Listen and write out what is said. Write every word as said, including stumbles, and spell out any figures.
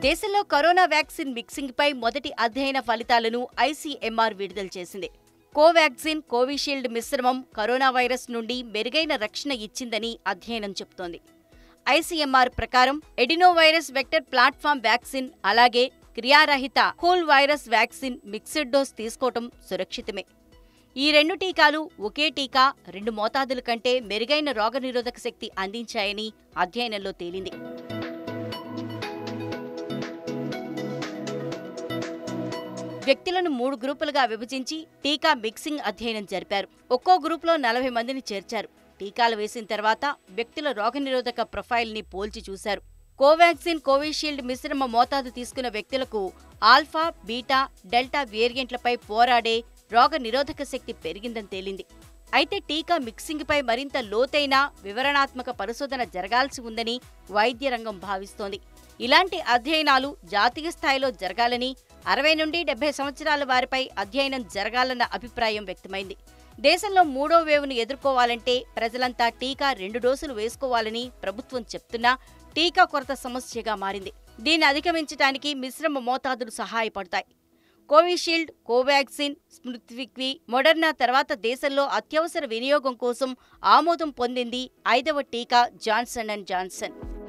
దేశంలో corona vaccine mixing పై మొదటి అధ్యయన ఫలితాలను ఐసీఎంఆర్ విడుదల చేసింది. కోవాక్సిన్, కోవిషీల్డ్ మిశ్రమం కరోనా వైరస్ నుండి మెరుగైన రక్షణ ఇచ్చిందని అధ్యయనం చెబుతోంది. ఐసీఎంఆర్ ప్రకారం ఎడినోవైరస్ వెక్టర్ ప్లాట్ఫామ్ వ్యాక్సిన్ అలాగే క్రియారహిత whole virus vaccine mixed dose తీసుకోవటం సురక్షితమే. ఈ రెండు టీకాలు ఒకే టీకా రెండు మోతాదుల కంటే మెరుగైన రోగనిరోధక శక్తి అందించాయని అధ్యయనంలో తేలింది. వ్యక్తులను మూడు గ్రూపులుగా విభజించి టీకా మిక్సింగ్ అధ్యయనం జరిపారు. ఒక్కో గ్రూపులో నలభై మందిని చేర్చారు. టీకాలు వేసిన తర్వాత వ్యక్తుల రోగనిరోధక ప్రొఫైల్ని పోల్చి చూశారు. కోవాక్సిన్, కోవిషీల్డ్ మిశ్రమ మోతాదు తీసుకున్న వ్యక్తులకు ఆల్ఫా, బీటా, డెల్టా వేరియంట్లపై పోరాడే రోగ నిరోధక శక్తి పెరిగిందని తేలింది. అయితే టీకా మిక్సింగ్పై మరింత లోతైన వివరణాత్మక పరిశోధన జరగాల్సి ఉందని వైద్య రంగం భావిస్తోంది. ఇలాంటి అధ్యయనాలు జాతీయ స్థాయిలో జరగాలని, అరవై నుండి డెబ్బై సంవత్సరాల వారిపై అధ్యయనం జరగాలన్న అభిప్రాయం వ్యక్తమైంది. దేశంలో మూడో వేవ్ను ఎదుర్కోవాలంటే ప్రజలంతా టీకా రెండు డోసులు వేసుకోవాలని ప్రభుత్వం చెప్తున్నా టీకా కొరత సమస్యగా మారింది. దీన్ని అధిగమించడానికి మిశ్రమ మోతాదులు సహాయపడతాయి. కోవిషీల్డ్, కోవాక్సిన్, స్పుత్నిక్, మోడర్నా తర్వాత దేశంలో అత్యవసర వినియోగం కోసం ఆమోదం పొందింది ఐదవ టీకా జాన్సన్ అండ్ జాన్సన్.